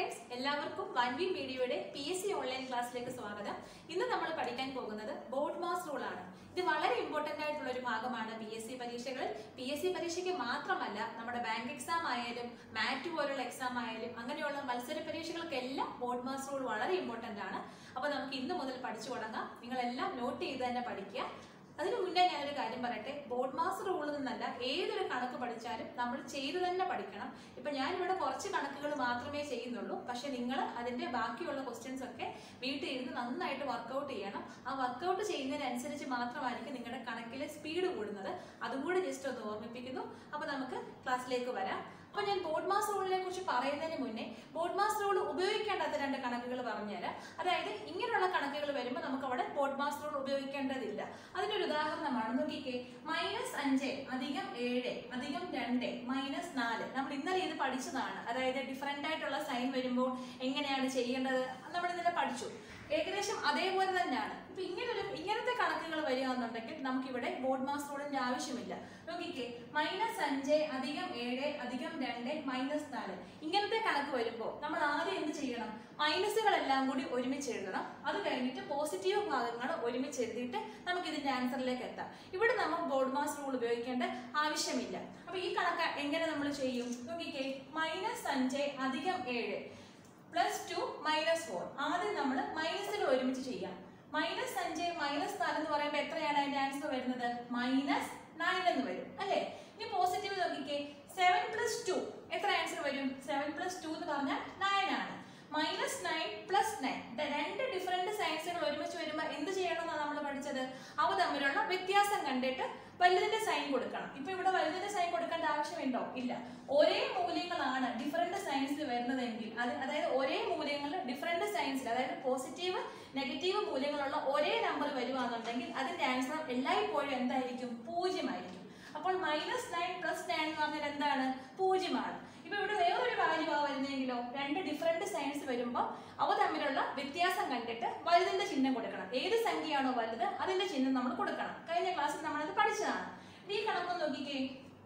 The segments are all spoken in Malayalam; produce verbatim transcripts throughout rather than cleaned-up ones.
ഫ്രണ്ട്സ്, എല്ലാവർക്കും വൺ വി മീഡിയയുടെ പി എസ് സി ഓൺലൈൻ ക്ലാസ്സിലേക്ക് സ്വാഗതം. ഇന്ന് നമ്മൾ പഠിക്കാൻ പോകുന്നത് ബോർഡ് മാസ് റൂൾ ആണ്. ഇത് വളരെ ഇമ്പോർട്ടന്റ് ആയിട്ടുള്ള ഒരു ഭാഗമാണ് പി എസ് സി പരീക്ഷകളിൽ. പി എസ് സി പരീക്ഷയ്ക്ക് മാത്രമല്ല, നമ്മുടെ ബാങ്ക് എക്സാം ആയാലും മാറ്റ് പോലുള്ള എക്സാം ആയാലും അങ്ങനെയുള്ള മത്സര പരീക്ഷകൾക്കെല്ലാം ബോർഡ് മാസ് റൂൾ വളരെ ഇമ്പോർട്ടന്റ് ആണ്. അപ്പൊ നമുക്ക് ഇന്ന് മുതൽ പഠിച്ചു തുടങ്ങാം. നിങ്ങളെല്ലാം നോട്ട് ചെയ്ത് തന്നെ പഠിക്കുക. അതിനു മുന്നേ ഞാനൊരു കാര്യം പറയട്ടെ, ബോർഡ് മാസ് റൂളിൽ നിന്നല്ല ഏതൊരു കണക്ക് പഠിച്ചാലും നമ്മൾ ചെയ്തു തന്നെ പഠിക്കണം. ഇപ്പൊ ഞാനിവിടെ കുറച്ച് കണക്കുകൾ മാത്രമേ ചെയ്യുന്നുള്ളൂ, പക്ഷെ നിങ്ങൾ അതിന്റെ ബാക്കിയുള്ള ക്വസ്റ്റ്യൻസ് ഒക്കെ വീട്ടിൽ ഇരുന്ന് നന്നായിട്ട് വർക്കൗട്ട് ചെയ്യണം. ആ വർക്കൗട്ട് ചെയ്യുന്നതിനനുസരിച്ച് മാത്രമായിരിക്കും നിങ്ങളുടെ കണക്കിലെ സ്പീഡ് കൂടുന്നത്. അതും കൂടി ജസ്റ്റ് ഒന്ന് ഓർമ്മിപ്പിക്കുന്നു. അപ്പൊ നമുക്ക് ക്ലാസ്സിലേക്ക് വരാം. അപ്പൊ ഞാൻ ബോർഡ് മാസ് റൂളിനെ കുറിച്ച് പറയുന്നതിന് മുന്നേ ബോർഡ് മാസ് റൂൾ ഉപയോഗിക്കേണ്ടാത്ത രണ്ട് കണക്കുകൾ പറഞ്ഞുതരാം. അതായത് ഇങ്ങനെയുള്ള കണക്കുകൾ വരുമ്പോൾ നമുക്ക് അവിടെ ബോർഡ് മാസ് റൂൾ ഉപയോഗിക്കേണ്ടതില്ല. അതിനൊരു ഉദാഹരണമാണ്, നോക്കിക്കേ. മൈനസ് അഞ്ച് അധികം ഏഴ് അധികം രണ്ട് മൈനസ് നാല്. നമ്മൾ ഇന്നലെ ഇത് പഠിച്ചതാണ്. അതായത് ഡിഫറെന്റ് ആയിട്ടുള്ള സൈൻ വരുമ്പോൾ എങ്ങനെയാണ് ചെയ്യേണ്ടത് നമ്മൾ ഇന്നലെ പഠിച്ചു. ഏകദേശം അതേപോലെ തന്നെയാണ്. ഇപ്പൊ ഇങ്ങനൊരു ഇങ്ങനത്തെ കണക്കുകൾ വരികയാണെന്നുണ്ടെങ്കിൽ നമുക്കിവിടെ ബോർഡ് മാസ് റൂളിന്റെ ആവശ്യമില്ല. നോക്കിക്കേ, മൈനസ് അഞ്ച് അധികം ഏഴ് അധികം രണ്ട് മൈനസ് നാല്. ഇങ്ങനത്തെ കണക്ക് വരുമ്പോൾ നമ്മൾ ആദ്യം എന്ത് ചെയ്യണം? മൈനസുകളെല്ലാം കൂടി ഒരുമിച്ച് എഴുതണം. അത് കഴിഞ്ഞിട്ട് പോസിറ്റീവ് ഭാഗങ്ങൾ ഒരുമിച്ച് എഴുതിയിട്ട് നമുക്ക് ഇതിന്റെ ആൻസറിലേക്ക് എത്താം. ഇവിടെ നമ്മൾ ബോർഡ് മാസ് റൂൾ ഉപയോഗിക്കേണ്ട ആവശ്യമില്ല. അപ്പൊ ഈ കണക്ക് എങ്ങനെ നമ്മൾ ചെയ്യും? നോക്കിക്കേ, മൈനസ് അഞ്ച് അധികം ഏഴ് പ്ലസ് ടു മൈനസ് ഫോർ. ആദ്യം നമ്മൾ മൈനസുകൾ ഒരുമിച്ച് ചെയ്യാം. മൈനസ് അഞ്ച് മൈനസ് നാല് എന്ന് പറയുമ്പോൾ എത്രയാണ് അതിന്റെ ആൻസർ വരുന്നത്? മൈനസ് നയൻ എന്ന് വരും, അല്ലെ? ഇനി പോസിറ്റീവ് നോക്കിക്കേ, സെവൻ പ്ലസ് ടു എത്ര ആൻസർ വരും? സെവൻ പ്ലസ് ടു എന്ന് പറഞ്ഞാൽ നയൻ ആണ്. Minus nine plus nine. രണ്ട് ഡിഫറെന്റ് സൈൻസുകൾ ഒരുമിച്ച് വരുമ്പോൾ എന്ത് ചെയ്യണമെന്നാണ് നമ്മൾ പഠിച്ചത്? അവ തമ്മിലുള്ള വ്യത്യാസം കണ്ടിട്ട് വലുതിന്റെ സൈൻ കൊടുക്കണം. ഇപ്പൊ ഇവിടെ വലുതിന്റെ സൈൻ കൊടുക്കേണ്ട ആവശ്യമുണ്ടോ? ഇല്ല. ഒരേ മൂല്യങ്ങളാണ് ഡിഫറെന്റ് സൈൻസിൽ വരുന്നതെങ്കിൽ, അത് അതായത് ഒരേ മൂല്യങ്ങളിൽ ഡിഫറെന്റ് സൈൻസിൽ, അതായത് പോസിറ്റീവ് നെഗറ്റീവ് മൂല്യങ്ങളുള്ള ഒരേ നമ്പർ വരുവാന്നുണ്ടെങ്കിൽ അതിന്റെ ആൻസർ എല്ലായ്പ്പോഴും എന്തായിരിക്കും? പൂജ്യമായിരിക്കും. അപ്പോൾ മൈനസ് നയൻ പ്ലസ് നയൻ എന്ന് പറഞ്ഞാൽ എന്താണ്? പൂജ്യമാണ്. ഇപ്പൊ ഇവിടെ വേറൊരു വാല്യൂ ആ വരുന്നെങ്കിലോ, രണ്ട് ഡിഫറെന്റ് സൈൻസ് വരുമ്പോൾ അവ തമ്മിലുള്ള വ്യത്യാസം കണ്ടിട്ട് വലുതിന്റെ ചിഹ്നം കൊടുക്കണം. ഏത് സംഖ്യയാണോ വലുത് അതിന്റെ ചിഹ്നം നമ്മൾ കൊടുക്കണം. കഴിഞ്ഞ ക്ലാസ്സിൽ നമ്മളത് പഠിച്ചതാണ്. ഈ കണക്കൊന്ന് നോക്കിക്കേ,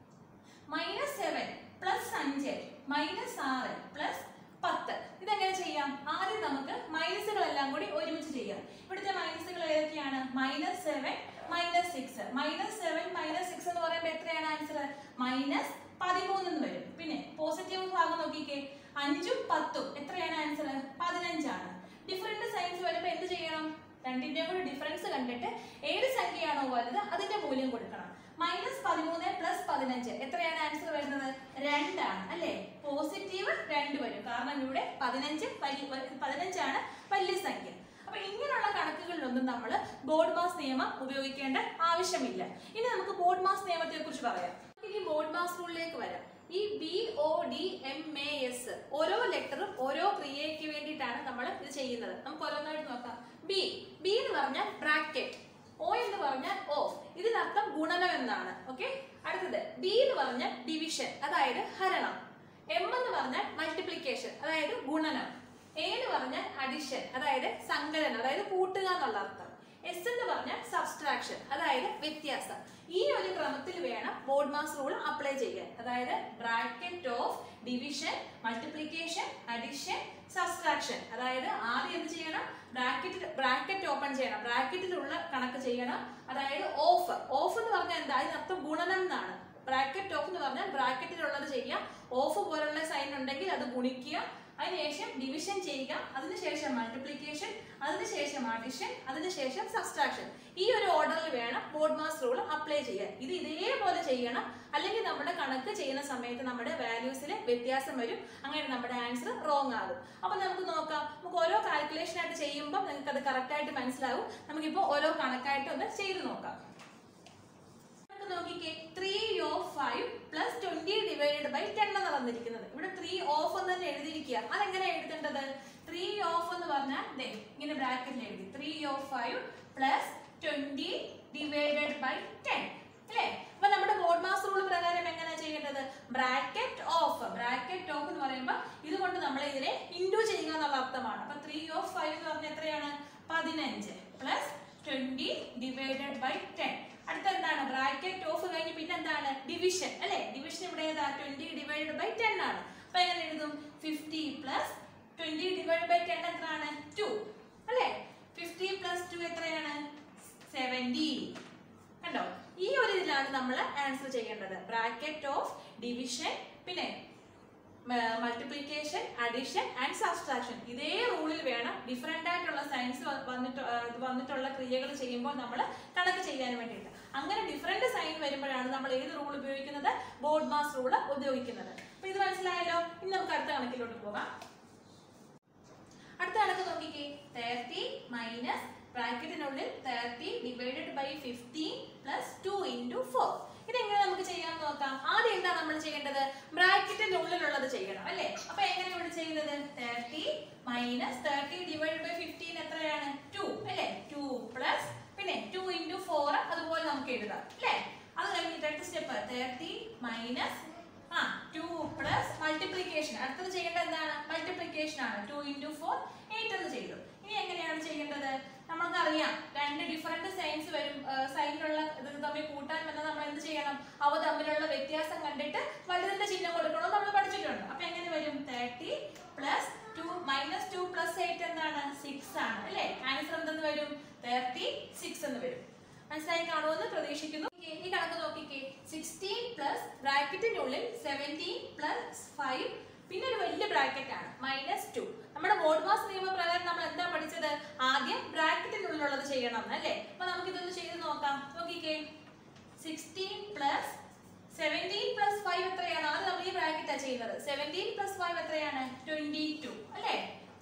മൈനസ് സെവൻ പ്ലസ് അഞ്ച് മൈനസ് ആറ് പ്ലസ് പത്ത്. ഇതെങ്ങനെ ചെയ്യാം? ആദ്യം നമുക്ക് മൈനസുകളെല്ലാം കൂടി ഒരുമിച്ച് ചെയ്യാം. ഇവിടുത്തെ മൈനസുകൾ ഏതൊക്കെയാണ്? Minus seven minus six. Minus seven minus six എന്ന് പറയുമ്പോൾ എത്രയാണ് ആൻസർ? മൈനസ് പതിമൂന്ന് എന്ന് വരും. പിന്നെ പോസിറ്റീവ് ഭാഗം നോക്കിക്കേ, അഞ്ചും പത്തും എത്രയാണ് ആൻസർ? പതിനഞ്ചാണ്. ഡിഫറെന്റ് സൈൻസ് വരുമ്പോൾ എന്ത് ചെയ്യണം? രണ്ടിന്റെയും കൂടി ഡിഫറൻസ് കണ്ടിട്ട് ഏത് സംഖ്യയാണോ വലുത് അതിന്റെ മൂല്യം കൊടുക്കണം. മൈനസ് പതിമൂന്ന് പ്ലസ് പതിനഞ്ച് എത്രയാണ് ആൻസർ വരുന്നത്? രണ്ടാണ്, അല്ലെ? പോസിറ്റീവ് രണ്ട് വരും, കാരണം ഇവിടെ പതിനഞ്ച് പതിനഞ്ചാണ് വലിയ സംഖ്യ. അപ്പൊ ഇങ്ങനെയുള്ള കണക്കുകളിലൊന്നും നമ്മൾ ബോർഡ് മാസ് നിയമം ഉപയോഗിക്കേണ്ട ആവശ്യമില്ല. ഇനി നമുക്ക് ബോർഡ് മാസ് നിയമത്തെ കുറിച്ച് പറയാം. ഇനി ബോർഡ് മാസ് റൂളിലേക്ക് വരാം. ഈ B O D M A S ഓരോ ലെറ്ററും ഓരോ ക്രിയയ്ക്ക് വേണ്ടിയിട്ടാണ് നമ്മൾ ഇത് ചെയ്യുന്നത്. നമുക്ക് ഓരോന്നായിട്ട് നോക്കാം. ബി ബി എന്ന് പറഞ്ഞാൽ ബ്രാക്കറ്റ്, ഒ എന്ന് പറഞ്ഞാൽ ഓ, ഇതിനർത്ഥം ഗുണനം എന്നാണ്. ഓക്കെ. അടുത്തത് ഡി എന്ന് പറഞ്ഞാൽ ഡിവിഷൻ, അതായത് ഹരണം. എം എന്ന് പറഞ്ഞാൽ മൾട്ടിപ്ലിക്കേഷൻ, അതായത് ഗുണനം. എ എന്ന് പറഞ്ഞാൽ അഡിഷൻ, അതായത് സങ്കലനം, അതായത് കൂട്ടുക എന്നുള്ള അർത്ഥം. എസ് എന്ന് പറഞ്ഞാൽ സബ്സ്ട്രാക്ഷൻ, അതായത് വ്യത്യാസം. ഈ ഒരു ക്രമത്തിൽ വേണം ബോർഡ് മാസ് റൂൾ അപ്ലൈ ചെയ്യാൻ. അതായത് bracket of division, multiplication, addition, subtraction. അതായത് ആദ്യം എന്ത് ചെയ്യണം? ബ്രാക്കറ്റ് ബ്രാക്കറ്റ് ഓപ്പൺ ചെയ്യണം, ബ്രാക്കറ്റിലുള്ള കണക്ക് ചെയ്യണം. അതായത് ഓഫ് ഓഫ് എന്ന് പറഞ്ഞാൽ എന്താ? അതിനർത്ഥം ഗുണനം എന്നാണ്. ബ്രാക്കറ്റ് ഓഫ് എന്ന് പറഞ്ഞാൽ ബ്രാക്കറ്റിലുള്ളത് ചെയ്യാം. ഓഫ് പോലുള്ള സൈൻ ഉണ്ടെങ്കിൽ അത് ഗുണിക്കുക, അതിനുശേഷം ഡിവിഷൻ ചെയ്യുക, അതിനുശേഷം മൾട്ടിപ്ലിക്കേഷൻ, അതിനുശേഷം അഡിഷൻ, അതിനുശേഷം സബ്സ്ട്രാക്ഷൻ. ഈ ഒരു ഓർഡറിൽ വേണം ബോർഡ് മാസ് റൂൾ അപ്ലൈ ചെയ്യാൻ. ഇത് ഇതേപോലെ ചെയ്യണം, അല്ലെങ്കിൽ നമ്മുടെ കണക്ക് ചെയ്യുന്ന സമയത്ത് നമ്മുടെ വാല്യൂസിൽ വ്യത്യാസം വരും. അങ്ങനെ നമ്മുടെ ആൻസർ റോങ് ആകും. അപ്പൊ നമുക്ക് നോക്കാം. നമുക്ക് ഓരോ കാൽക്കുലേഷൻ ആയിട്ട് ചെയ്യുമ്പോൾ നിങ്ങൾക്ക് അത് കറക്റ്റ് ആയിട്ട് മനസ്സിലാവും. നമുക്കിപ്പോൾ ഓരോ കണക്കായിട്ട് ഒന്ന് ചെയ്ത് നോക്കാം. നോക്കിക്കേ, three of five plus twenty divided by ten എന്ന് തന്നിരിക്കുന്നത്. ഇവിടെ ത്രീ ഓഫ് എന്ന് തന്നെ എഴുതിയിരിക്കുക. അതെങ്ങനെ എഴുതേണ്ടത്? ത്രീ ഓഫ് എന്ന് പറഞ്ഞാൽ ഇങ്ങനെ ബ്രാക്കറ്റിൽ എഴുതി, three of five plus twenty divided by ten, അല്ലേ? അപ്പൊ നമ്മുടെ ബോർഡ് മാസ് റൂൾ പ്രകാരം എങ്ങനെയാ ചെയ്യേണ്ടത്? ബ്രാക്കറ്റ് ഓഫ് ബ്രാക്കറ്റ് ഓഫ് എന്ന് പറയുമ്പോൾ ഇതുകൊണ്ട് നമ്മൾ ഇതിനെ ഇൻഡു ചെയ്യുക എന്നുള്ള അർത്ഥമാണ്. അപ്പൊ ത്രീ ഓഫ് ഫൈവ് എന്ന് പറഞ്ഞാൽ എത്രയാണ്? പതിനഞ്ച് plus twenty divided by ten. അടുത്ത എന്താണ്? ബ്രാക്കറ്റ് ഓഫ് കഴിഞ്ഞ് പിന്നെ എന്താണ്? ഡിവിഷൻ, അല്ലെ? ഡിവിഷൻ ഇവിടെ ഏതാ? ട്വന്റി ഡിവൈഡഡ് ബൈ ടെൻ ആണ്. അപ്പൊ എങ്ങനെ എഴുതും? Fifty plus twenty divide by ten എത്രയാണ്? ടു അല്ലേ? ഫിഫ്റ്റി പ്ലസ് ടു എത്രയാണ്? സെവന്റി. കണ്ടോ? ഈ ഒരു ഇതിലാണ് നമ്മൾ ആൻസർ ചെയ്യേണ്ടത്. ബ്രാക്കറ്റ് ഓഫ് ഡിവിഷൻ, പിന്നെ മൾട്ടിപ്ലിക്കേഷൻ, അഡിഷൻ ആൻഡ് സബ്സ്ട്രാക്ഷൻ. ഇതേ റൂളിൽ വേണം ഡിഫറെന്റ് ആയിട്ടുള്ള സൈൻസ് വന്നിട്ട് വന്നിട്ടുള്ള ക്രിയകൾ ചെയ്യുമ്പോൾ നമ്മൾ കണക്ക് ചെയ്യാൻ വേണ്ടിയിട്ട്. അങ്ങനെ ഡിഫറെന്റ് സൈൻ വരുമ്പോഴാണ് നമ്മൾ ഏത് റൂൾ ഉപയോഗിക്കുന്നത്? ബോഡ്മാസ് റൂൾ ഉപയോഗിക്കുന്നത്. അപ്പൊ ഇത് മനസ്സിലായല്ലോ. ഇനി നമുക്ക് അടുത്ത കണക്കിലോട്ട് പോകാം. അടുത്ത കണക്ക് നോക്കിക്കേ. തേർട്ടി മൈനസ് ബ്രാക്കറ്റിനുള്ളിൽ thirty divided by fifteen plus two into four. ഇതെങ്ങനെ നമുക്ക് ചെയ്യാൻ നോക്കാം. ആദ്യം എന്താ നമ്മൾ ചെയ്യേണ്ടത്? ബ്രാക്കറ്റിന്റെ ഉള്ളിലുള്ളത് ചെയ്യണം അല്ലേ? അപ്പൊ എങ്ങനെ ഇവിടെ ചെയ്യുന്നത്? Thirty minus thirty divide by fifteen എത്രയാണ്? ടു അല്ലേ? ടു പ്ലസ് പിന്നെ ടു ഇൻറ്റു ഫോർ അതുപോലെ നമുക്ക് എഴുതാം അല്ലേ? അത് കഴിഞ്ഞിട്ട് അടുത്ത സ്റ്റെപ്പ് തേർട്ടി മൈനസ് ആ ടു പ്ലസ് മൾട്ടിപ്ലിക്കേഷൻ. അടുത്തത് ചെയ്യേണ്ടത് എന്താണ്? മൾട്ടിപ്ലിക്കേഷൻ ആണ്. ടു ഇൻറ്റു ഫോർ എയ്റ്റ് എന്ന് ചെയ്തു. ഇനി എങ്ങനെയാണ് ചെയ്യേണ്ടത്? നമ്മൾക്കറിയാം രണ്ട് ഡിഫറെന്റ് സൈൻസ് വരും. സൈനിലുള്ള ഇത് തമ്മിൽ കൂട്ടാൻ വന്നാൽ നമ്മൾ എന്ത് ചെയ്യണം? അവ തമ്മിലുള്ള വ്യത്യാസം കണ്ടിട്ട് വലുതിന്റെ ചിഹ്നം കൊടുക്കണം നമ്മൾ പഠിച്ചിട്ടുണ്ട്. അപ്പൊ എങ്ങനെ വരും? Thirty plus two minus two plus eight എന്താണ്? സിക്സ് ആണ് അല്ലേ? ആൻസർ എന്തെന്ന് വരും? തേർട്ടി സിക്സ് എന്ന് വരും. മനസ്സിലായി കാണുമെന്ന് പ്രതീക്ഷിക്കുന്നു. ഈ കണക്ക് നോക്കിക്കേ. സിക്സ്റ്റീൻ പ്ലസ് ബ്രാക്കറ്റിനുള്ളിൽ സെവൻറ്റീൻ പ്ലസ് ഫൈവ് പിന്നെ ഒരു വലിയ ബ്രാക്കറ്റ് ആണ് മൈനസ് ടു. നമ്മുടെ ബോഡ്മാസ് നിയമപ്രകാരം നമ്മൾ എന്താ പഠിച്ചത്? ആദ്യം ബ്രാക്കറ്റിനുള്ളിലുള്ളത് ചെയ്യണം അല്ലേ? അപ്പൊ നമുക്ക് ഇതൊന്ന് ചെയ്ത് നോക്കാം. നോക്കിക്കേ. Sixteen plus seventeen plus five എത്രയാണ്? അത് നമ്മൾ ഈ ബ്രാക്കറ്റാ ചെയ്യുന്നത്. സെവൻറ്റീൻ പ്ലസ് ഫൈവ് എത്രയാണ്? ട്വന്റി ടു അല്ലേ?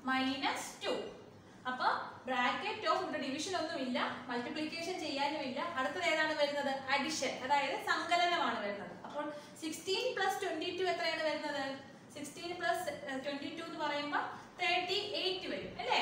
Minus two. അപ്പൊ ബ്രാക്കറ്റ് ഓഫ് ഇവിടെ ഡിവിഷൻ ഒന്നും ഇല്ല, മൾട്ടിപ്ലിക്കേഷൻ ചെയ്യാനും ഇല്ല. അടുത്തത് ഏതാണ് വരുന്നത്? അഡിഷൻ, അതായത് സങ്കലനമാണ് വരുന്നത്. അപ്പോൾ സിക്സ്റ്റീൻ പ്ലസ് ട്വന്റി ടു എത്രയാണ് വരുന്നത്? സിക്സ്റ്റീൻ പ്ലസ് ട്വന്റി ടു എന്ന് പറയുമ്പോൾ തേർട്ടി എയ്റ്റ് വരും അല്ലേ?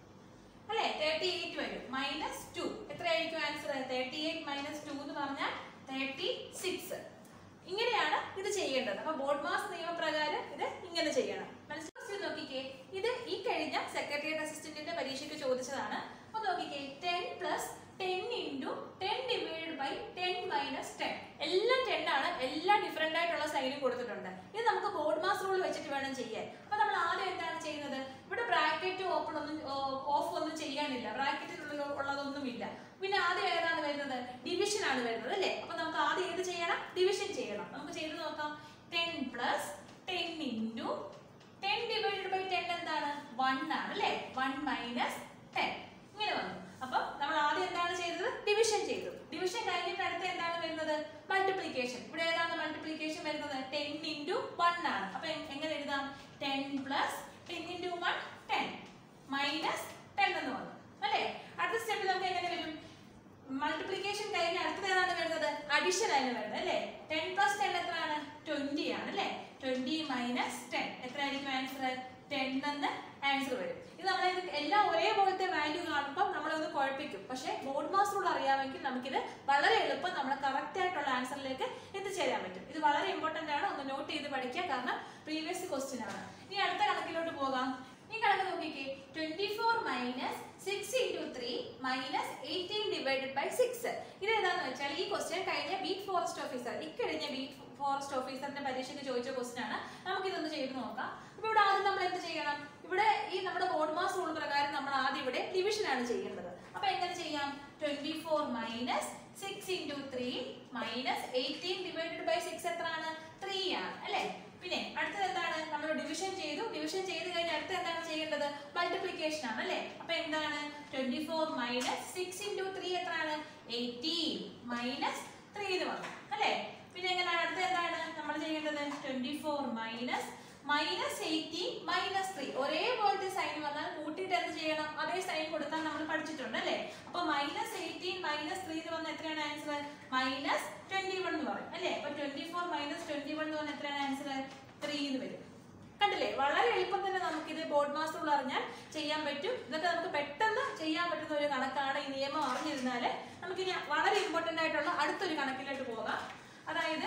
അല്ലേ? തേർട്ടി എയ്റ്റ് വരും. മൈനസ് ടു എത്രയായിരിക്കും answer? Thirty eight minus two എന്ന് പറഞ്ഞാൽ തേർട്ടി സിക്സ്. ഇങ്ങനെയാണ് ഇത് ചെയ്യേണ്ടത്. അപ്പൊ ബോഡ്മാസ് നിയമപ്രകാരം ഇത് ഇങ്ങനെ ചെയ്യണം. മനസ്സിലാക്കി നോക്കിക്കേ. ഇത് ഈ കഴിഞ്ഞ സെക്രട്ടേറിയറ്റ് അസിസ്റ്റന്റിന്റെ പരീക്ഷയ്ക്ക് ചോദിച്ചതാണ്. അപ്പൊ നോക്കിക്കേ. Ten plus ten into ten divide by ten minus ten. എല്ലാം ടെൻ ആണ്. എല്ലാം ഡിഫറെന്റ് ആയിട്ടുള്ള സൈനും കൊടുത്തിട്ടുണ്ട്. ഇത് നമുക്ക് ബോഡ്മാസ് റൂൾ വെച്ചിട്ട് വേണം ചെയ്യാൻ. അപ്പൊ നമ്മൾ ആദ്യം എന്താണ് ചെയ്യുന്നത്? ഇവിടെ ബ്രാക്കറ്റ് ഓപ്പൺ ഒന്നും ഓഫ് ഒന്നും ചെയ്യാനില്ല, ബ്രാക്കറ്റിനുള്ളിൽ ഉള്ളതൊന്നും ഇല്ല. പിന്നെ ആദ്യം ഏതാണ് വരുന്നത്? ഡിവിഷൻ ആണ് വരുന്നത് അല്ലേ? അപ്പൊ നമുക്ക് ആദ്യം ഏത് ചെയ്യണം? ഡിവിഷൻ ചെയ്യണം. നമുക്ക് ചെയ്ത് നോക്കാം. Ten plus ten into ten divided by ten എന്താണ്? വൺ ആണ് അല്ലേ? One minus ten. ഇങ്ങനെ വന്നു. അപ്പൊ നമ്മൾ ആദ്യം എന്താണ് ചെയ്തത്? ഡിവിഷൻ ചെയ്തു. ഡിവിഷൻ കഴിഞ്ഞിട്ട് അടുത്ത എന്താണ് വരുന്നത്? മൾട്ടിപ്ലിക്കേഷൻ. ഇവിടെ ഏതാണ് മൾട്ടിപ്ലിക്കേഷൻ വരുന്നത്? ടെൻ ഇൻറ്റു വൺ ആണ്. അപ്പൊ എങ്ങനെ എഴുതാം? Ten plus ten into one ten minus ten എന്ന് വന്നു അല്ലേ? അടുത്ത സ്റ്റെപ്പിൽ നമുക്ക് എങ്ങനെ വരും? മൾട്ടിപ്ലിക്കേഷൻ കഴിഞ്ഞ് അടുത്തത് ഏതാണ് വരുന്നത്? അഡിഷൻ ആണ് വരുന്നത് അല്ലേ? ടെൻ പ്ലസ് ടെൻ എത്രയാണ്? ട്വന്റി ആണ് അല്ലേ? ട്വന്റി മൈനസ് ടെൻ എത്രയായിരിക്കും ആൻസർ? ടെൻ എന്ന് ആൻസർ വരും. ഇത് നമ്മൾ എല്ലാം ഒരേപോലത്തെ വാല്യൂ കാണുമ്പോൾ നമ്മളൊന്ന് കുഴപ്പിക്കും. പക്ഷെ ബോഡ്മാസ് റൂൾ അറിയാമെങ്കിൽ നമുക്കിത് വളരെ എളുപ്പം നമ്മൾ കറക്റ്റ് ആയിട്ടുള്ള ആൻസറിലേക്ക് എത്തിച്ചേരാൻ പറ്റും. ഇത് വളരെ ഇമ്പോർട്ടന്റ് ആണ്. ഒന്ന് നോട്ട് ചെയ്ത് പഠിക്കുക, കാരണം പ്രീവിയസ് ക്വസ്റ്റ്യൻ ആണ്. ഇനി അടുത്ത കണക്കിലോട്ട് പോകാം. ഈ കണക്ക് നോക്കിക്കേ. Twenty four minus six into three minus eighteen divided by six. ഇത് ഏതാന്ന് വെച്ചാൽ ഈ ക്വസ്റ്റ്യൻ കഴിഞ്ഞ ബീറ്റ് ഫോറസ്റ്റ് ഓഫീസർ ഇക്കഴിഞ്ഞ ബീറ്റ് ഫോറസ്റ്റ് ഓഫീസറിന്റെ പരീക്ഷയ്ക്ക് ചോദിച്ച ക്വസ്റ്റ്യൻ ആണ്. നമുക്ക് ഇതൊന്ന് ചെയ്ത് നോക്കാം. അപ്പൊ ഇവിടെ ആദ്യം നമ്മൾ എന്ത് ചെയ്യണം? ഇവിടെ ഈ നമ്മുടെ ബോഡ്മാസ് റൂൾ പ്രകാരം നമ്മൾ ആദ്യം ഇവിടെ ഡിവിഷൻ ആണ് ചെയ്യേണ്ടത്. അപ്പൊ എങ്ങനെ ചെയ്യാം? Twenty four minus six into three minus eighteen divided by six എത്രയാണ്? ത്രീ ആണ് അല്ലെ? പിന്നെ അടുത്തത് എന്താണ്? നമ്മൾ ഡിവിഷൻ ചെയ്തു. ഡിവിഷൻ ചെയ്ത് കഴിഞ്ഞാൽ അടുത്ത എന്താണ് ചെയ്യേണ്ടത്? മൾട്ടിപ്ലിക്കേഷൻ ആണ് അല്ലെ? അപ്പൊ എന്താണ്? Twenty four minus six into three എത്രയാണ്? എയ്റ്റീൻ മൈനസ് ത്രീ എന്ന് വന്നു അല്ലെ? പിന്നെ എങ്ങനെയാണ് അടുത്ത എന്താണ് നമ്മൾ ചെയ്യേണ്ടത്? Twenty four minus minus eighteen minus three. ഒരേപോലത്തെ സൈൻ വന്നാൽ കൂട്ടിയിട്ട് എന്ത് ചെയ്യണം? അതേ സൈൻ കൊടുക്കാൻ നമ്മൾ പഠിച്ചിട്ടുണ്ട് അല്ലേ? അപ്പൊ മൈനസ് എയ്റ്റീൻ മൈനസ് ത്രീ എന്ന് പറഞ്ഞാൽ എത്രയാണ് ആൻസർ? മൈനസ് ട്വന്റി വൺ എന്ന് പറയും അല്ലേ? അപ്പൊ twenty four minus twenty one എന്ന് പറഞ്ഞാൽ എത്രയാണ് ആൻസർ? ത്രീ എന്ന് വരും. കണ്ടില്ലേ? വളരെ എളുപ്പം തന്നെ നമുക്ക് ഇത് ബോഡ്മാസ് റൂൾ അറിഞ്ഞാൽ ചെയ്യാൻ പറ്റും. ഇതൊക്കെ നമുക്ക് പെട്ടെന്ന് ചെയ്യാൻ പറ്റുന്ന ഒരു കണക്കാണ്. ഈ നിയമം അറിഞ്ഞിരുന്നാല് നമുക്കിനി വളരെ ഇമ്പോർട്ടന്റ് ആയിട്ടുള്ള അടുത്തൊരു കണക്കിലോട്ട് പോകാം. അതായത്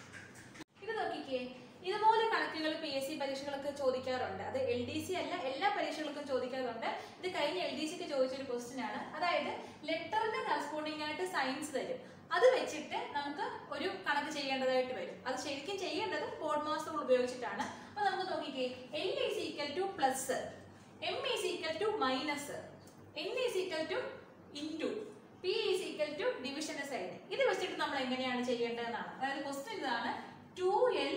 ഇത് നോക്കിക്കേ. ഇതുപോലെ കണക്കുകൾ പി എസ് സി പരീക്ഷകൾക്ക് ചോദിക്കാറുണ്ട്. അത് എൽ ഡി സി അല്ല, എല്ലാ പരീക്ഷകൾക്കും ചോദിക്കാറുണ്ട്. ഇത് കഴിഞ്ഞ എൽ ഡി സിക്ക് ചോദിച്ചൊരു ക്വസ്റ്റ്യൻ ആണ്. അതായത് ലെറ്ററിന്റെ കറസ്പോണ്ടിങ് ആയിട്ട് സൈൻസ് തരും. അത് വെച്ചിട്ട് നമുക്ക് ഒരു കണക്ക് ചെയ്യേണ്ടതായിട്ട് വരും. അത് ശരിക്കും ചെയ്യേണ്ടത് ബോഡ് മാസ് റൂൾ ഉപയോഗിച്ചിട്ടാണ്. അപ്പൊ നമുക്ക് നോക്കിക്കേ, L is equal to plus, M is equal to minus, N is equal to into, P is equal to ഡിവിഷന്റെ സൈഡ്. ഇത് വെച്ചിട്ട് നമ്മൾ എങ്ങനെയാണ് ചെയ്യേണ്ടതെന്നാണ്. അതായത് ക്വസ്റ്റ്യൻ ഇതാണ്, two L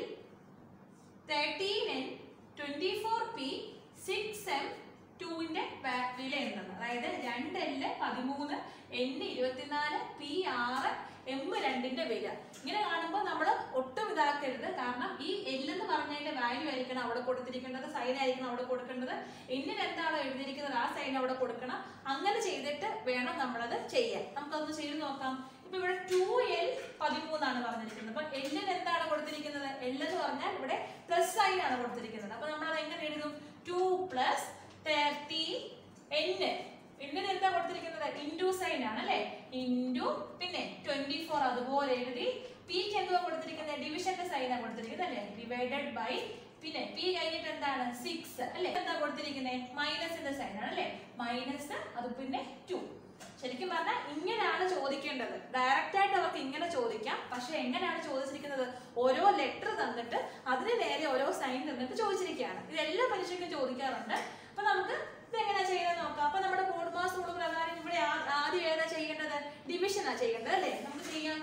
thirteen N twenty four P six M ടുവിന്റെ വില എന്താണ്. അതായത് രണ്ട് എല്ല് പതിമൂന്ന്, എൻ ഇരുപത്തിനാല്, പി ആറ്, എം രണ്ടിന്റെ വില. ഇങ്ങനെ കാണുമ്പോൾ നമ്മൾ ഒട്ടും ഇതാക്കരുത്. കാരണം ഈ എൽ എന്ന് പറഞ്ഞതിന്റെ വാല്യൂ ആയിരിക്കണം അവിടെ കൊടുത്തിരിക്കേണ്ടത്, സൈൻ ആയിരിക്കണം അവിടെ കൊടുക്കേണ്ടത്, എന്നിന് എന്താണോ എഴുതിയിരിക്കുന്നത് ആ സൈൻ അവിടെ കൊടുക്കണം. അങ്ങനെ ചെയ്തിട്ട് വേണം നമ്മളത് ചെയ്യാൻ. നമുക്കതൊന്ന് ചെയ്ത് നോക്കാം. ഇപ്പൊ ഇവിടെ ടു എൽ പതിമൂന്നാണ് പറഞ്ഞിരിക്കുന്നത്. അപ്പൊ എല്ലിന് എന്താണ് കൊടുത്തിരിക്കുന്നത്? എൽ എന്ന് പറഞ്ഞാൽ ഇവിടെ പ്ലസ് സൈൻ ആണ് കൊടുത്തിരിക്കുന്നത്. അപ്പൊ നമ്മൾ അത് എങ്ങനെ എഴുതും? ടു പ്ലസ് തേർട്ടി എൻ, എന്നിന് എന്താ കൊടുത്തിരിക്കുന്നത്? ഇൻറ്റു സൈൻ ആണ് അല്ലെ, ഇൻറ്റു പിന്നെ ട്വന്റി ഫോർ അതുപോലെ എഴുതി. പിക്ക് എന്തുവാ കൊടുത്തിരിക്കുന്നത്? ഡിവിഷന്റെ സൈനാണ് കൊടുത്തിരിക്കുന്നത് അല്ലെ, ഡിവൈഡഡ് ബൈ, പിന്നെ പി കഴിഞ്ഞിട്ട് എന്താണ്? സിക്സ് അല്ലെ. എന്താ കൊടുത്തിരിക്കുന്നത്? മൈനസിന്റെ സൈൻ ആണ് അല്ലെ, മൈനസ് അത് പിന്നെ ടു. ശരിക്കും പറഞ്ഞാൽ ഇങ്ങനെയാണ് ചോദിക്കേണ്ടത്. ഡയറക്റ്റ് ആയിട്ട് അവർക്ക് ഇങ്ങനെ ചോദിക്കാം. പക്ഷെ എങ്ങനെയാണ് ചോദിച്ചിരിക്കുന്നത്? ഓരോ ലെറ്റർ തന്നിട്ട് അതിന് നേരെ ഓരോ സൈൻ തന്നിട്ട് ചോദിച്ചിരിക്കുകയാണ്. ഇത് എല്ലാ പരീക്ഷയ്ക്കും ചോദിക്കാറുണ്ട്. അപ്പൊ നമുക്ക് ഇത് എങ്ങനെയാ ചെയ്യുന്നത് നോക്കാം. അപ്പൊ നമ്മുടെ ബോഡ് മാസ് റൂൾ പ്രകാരം ഇവിടെ ആദ്യം ഏതാ ചെയ്യേണ്ടത്? ഡിവിഷനാ ചെയ്യേണ്ടത് അല്ലെ. നമുക്ക് ചെയ്യാം.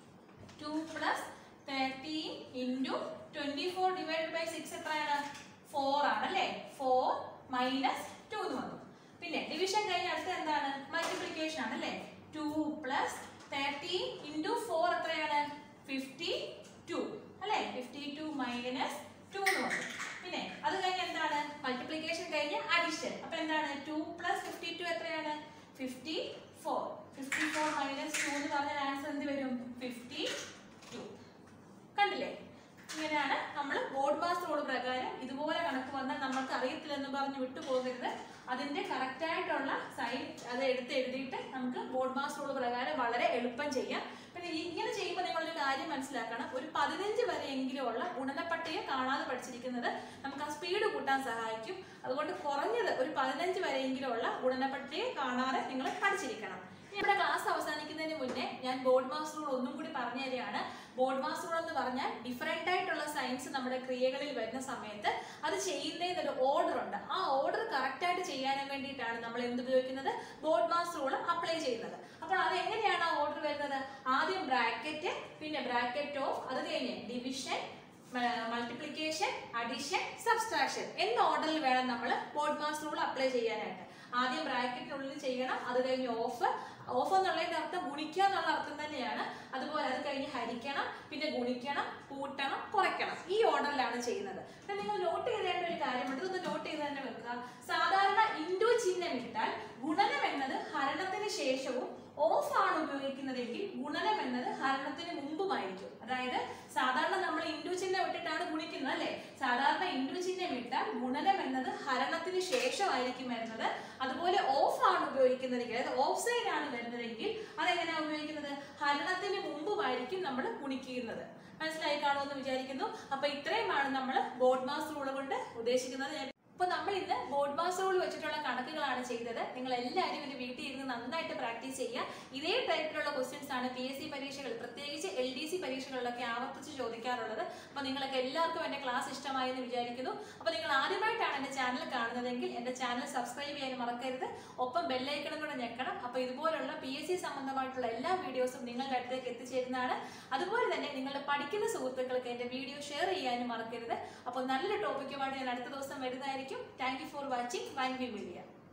Two plus thirteen into twenty four divide by six എത്രയാണ്? ഫോർ ആണ് അല്ലെ. ഫോർ മൈനസ് ടു എന്ന് വന്നു. പിന്നെ ഡിവിഷൻ കഴിഞ്ഞ അടുത്ത എന്താണ്? മൾട്ടിപ്ലിക്കേഷൻ ആണ് അല്ലെ. Two plus thirteen into four എത്രയാണ്? ഫിഫ്റ്റി ടു അല്ലെ. ഫിഫ്റ്റി ടു മൈനസ് ടു എന്ന് വന്നു. പിന്നെ അത് കഴിഞ്ഞ് എന്താണ്? മൾട്ടിപ്ലിക്കേഷൻ കഴിഞ്ഞ് അഡിഷൻ. അപ്പൊ എന്താണ്? ടു പ്ലസ് ഫിഫ്റ്റി ടു എത്രയാണ്? Fifty four. Fifty four minus two എന്ന് പറഞ്ഞാൽ ആൻസർ എന്ത് വരും? Fifty two. കണ്ടില്ലേ? ഇങ്ങനെയാണ് നമ്മൾ ബോഡ് മാസ് റൂൾ പ്രകാരം ഇതുപോലെ കണക്ക് വന്നാൽ നമ്മൾക്ക് അറിയത്തില്ലെന്ന് പറഞ്ഞ് വിട്ടു പോകരുത്. അതിന്റെ കറക്റ്റ് ആയിട്ടുള്ള സൈൻ അത് എടുത്ത് എഴുതിയിട്ട് നമുക്ക് ബോഡ് മാസ് റൂൾ പ്രകാരം വളരെ എളുപ്പം ചെയ്യാം. പിന്നെ ഇങ്ങനെ ചെയ്യുമ്പോൾ നിങ്ങളൊരു കാര്യം മനസ്സിലാക്കണം, ഒരു പതിനഞ്ച് വരെയെങ്കിലും ഉള്ള ഗുണനപ്പട്ടിക കാണാതെ പഠിച്ചിരിക്കുന്നത് നമുക്ക് ആ സ്പീഡ് കൂട്ടാൻ സഹായിക്കും. അതുകൊണ്ട് കുറഞ്ഞത് ഒരു പതിനഞ്ച് വരെയെങ്കിലും ഉള്ള ഗുണനപ്പട്ടിക കാണാതെ നിങ്ങൾ പഠിച്ചിരിക്കണം. നമ്മുടെ ക്ലാസ് അവസാനിക്കുന്നതിന് മുന്നേ ഞാൻ ബോഡ് മാസ് റൂൾ ഒന്നും കൂടി പറഞ്ഞു തരികയാണ്. ബോഡ് മാസ് റൂൾ എന്ന് പറഞ്ഞാൽ ഡിഫറെന്റ് ആയിട്ടുള്ള സയൻസ് നമ്മുടെ ക്രിയകളിൽ വരുന്ന സമയത്ത് അത് ചെയ്യുന്നതിന് ഒരു ഓർഡർ ഉണ്ട്. ആ ഓർഡർ കറക്റ്റ് ആയിട്ട് ചെയ്യാൻ വേണ്ടിയിട്ടാണ് നമ്മൾ എന്ത് ഉപയോഗിക്കുന്നത്? ബോഡ് മാസ് റൂൾ അപ്ലൈ ചെയ്യുന്നത്. അപ്പോൾ അത് എങ്ങനെയാണ് ആ ഓർഡർ വരുന്നത്? ആദ്യം ബ്രാക്കറ്റ്, പിന്നെ ബ്രാക്കറ്റ് ഓഫ്, അത് കഴിഞ്ഞ് ഡിവിഷൻ, മൾട്ടിപ്ലിക്കേഷൻ, അഡിഷൻ, സബ്സ്ട്രാക്ഷൻ എന്ന ഓർഡറിൽ വേണം നമ്മൾ ബോഡ് മാസ് റൂൾ അപ്ലൈ ചെയ്യാനായിട്ട്. ആദ്യം ബ്രാക്കറ്റിനുള്ളിൽ ചെയ്യണം, അത് കഴിഞ്ഞ് ഓഫ്. ഓഫ് എന്നുള്ളതിന്റെ അർത്ഥം ഗുണിക്കുക എന്നുള്ള അർത്ഥം തന്നെയാണ്. അതുപോലെ അത് കഴിഞ്ഞ് ഹരിക്കണം, പിന്നെ ഗുണിക്കണം, കൂട്ടണം, കുറയ്ക്കണം. ഈ ഓർഡറിലാണ് ചെയ്യുന്നത്. പിന്നെ നിങ്ങൾ നോട്ട് ചെയ്തേണ്ട ഒരു കാര്യമുണ്ട്, ഇതൊന്ന് നോട്ട് ചെയ്ത് തന്നെ വെക്കുക. സാധാരണ ഇൻഡു ചിഹ്നം ഇട്ടാൽ ഗുണനം എന്നത് ഹരണത്തിന് ശേഷവും ഓഫ് ആണ് ഉപയോഗിക്കുന്നതെങ്കിൽ ഗുണനം എന്നത് ഹരണത്തിന് മുമ്പുമായിരിക്കും. അതായത് സാധാരണ നമ്മൾ ഇൻഡു ചിഹ്നം ഇട്ടിട്ടാണ് ഗുണിക്കുന്നത് അല്ലെ. സാധാരണ ഇൻഡു ചിഹ്നം ഇട്ടാൽ ഗുണനം എന്നത് ഹരണത്തിന് ശേഷമായിരിക്കും വരുന്നത്. അതുപോലെ ഓഫ് ആണ് ഉപയോഗിക്കുന്നതെങ്കിൽ, അതായത് ഓഫ് സൈഡ് ആണ് വരുന്നതെങ്കിൽ അതെങ്ങനെയാണ് ഉപയോഗിക്കുന്നത്? ഹരണത്തിന് മുമ്പുമായിരിക്കും നമ്മൾ ഗുണിക്കുന്നത്. മനസ്സിലായി കാണുമെന്ന് വിചാരിക്കുന്നു. അപ്പൊ ഇത്രയുമാണ് നമ്മൾ ബോഡ് മാസ് റൂൾ കൊണ്ട് ഉദ്ദേശിക്കുന്നത്. അപ്പൊ നമ്മൾ ഇന്ന് ബോഡ് മാസ് റൂൾ വെച്ചിട്ടുള്ള കണക്കുകളാണ് ചെയ്തത്. നിങ്ങൾ എല്ലാവരും ഇത് വീട്ടിൽ ഇരുന്ന് നന്നായിട്ട് പ്രാക്ടീസ് ചെയ്യുക. ഇതേ ടൈപ്പിലുള്ള ക്വസ്റ്റ്യൻസ് ആണ് പി എസ് സി പരീക്ഷകൾ, പ്രത്യേകിച്ച് എൽ ഡി സി പരീക്ഷകളിലൊക്കെ ആവർത്തിച്ച് ചോദിക്കാറുള്ളത്. അപ്പൊ നിങ്ങൾക്ക് എല്ലാവർക്കും എന്റെ ക്ലാസ് ഇഷ്ടമായി എന്ന് വിചാരിക്കുന്നു. അപ്പൊ നിങ്ങൾ ആദ്യമായിട്ടാണ് എന്റെ ചാനൽ കാണുന്നതെങ്കിൽ എന്റെ ചാനൽ സബ്സ്ക്രൈബ് ചെയ്യാൻ മറക്കരുത്. ഒപ്പം ബെല്ലൈക്കണും കൂടെ ഞെക്കണം. അപ്പൊ ഇതുപോലുള്ള പി എസ് സി സംബന്ധമായിട്ടുള്ള എല്ലാ വീഡിയോസും നിങ്ങളുടെ അടുത്തേക്ക് എത്തിച്ചേരുന്നതാണ്. അതുപോലെ തന്നെ നിങ്ങളുടെ പഠിക്കുന്ന സുഹൃത്തുക്കൾക്ക് എന്റെ വീഡിയോ ഷെയർ ചെയ്യാനും മറക്കരുത്. അപ്പോൾ നല്ലൊരു ടോപ്പിക്കുമായിട്ട് ഞാൻ അടുത്ത ദിവസം വരുന്നതായിരിക്കും. Thank you for watching One View Media.